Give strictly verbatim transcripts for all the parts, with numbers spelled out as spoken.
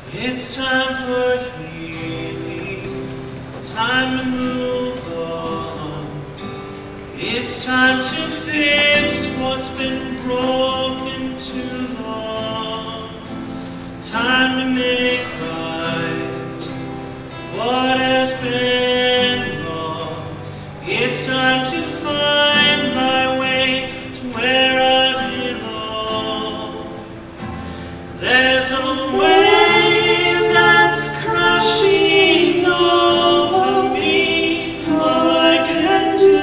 It's time for healing, time to move on. It's time to fix what's been broken too long. Time to make right what has been wrong. It's time to find my way to where I belong. There's a wave that's crashing over me. All I can do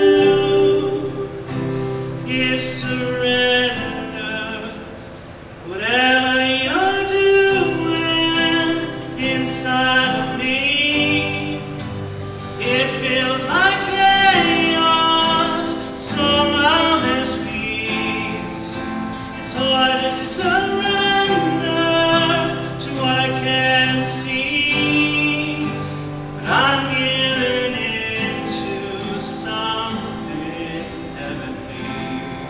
is surrender. Whatever you're doing inside of me, it feels like chaos. Somehow there's peace. It's hard to surrender to what I can't see, but I'm giving into something heavenly.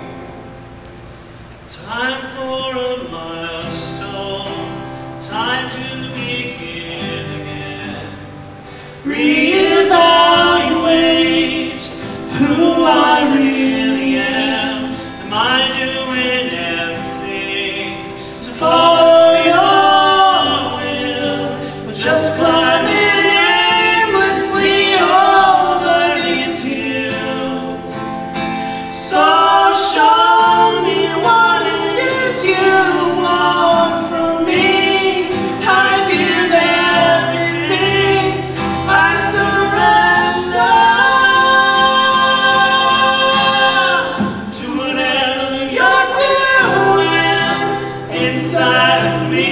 Time for a milestone, time to begin again. Reevaluate who I really am. Am I doing everything to follow your will, or just climbing aimlessly over these hills? So show me what it is you want from me. I give everything, I surrender to whatever you're doing inside of me.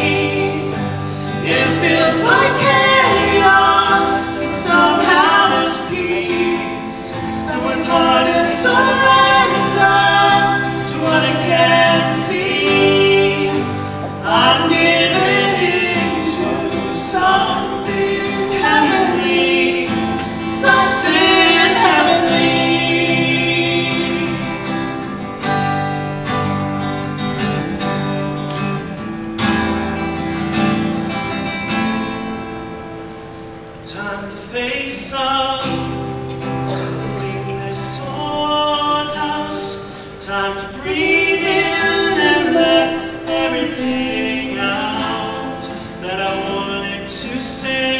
It feels like chaos, but somehow there's peace. And what's hard is surrender to what I can't see. I'm giving into something heavenly, something heavenly. Time to face up, leave this torn house. Time to breathe in and let everything out that I wanted to say.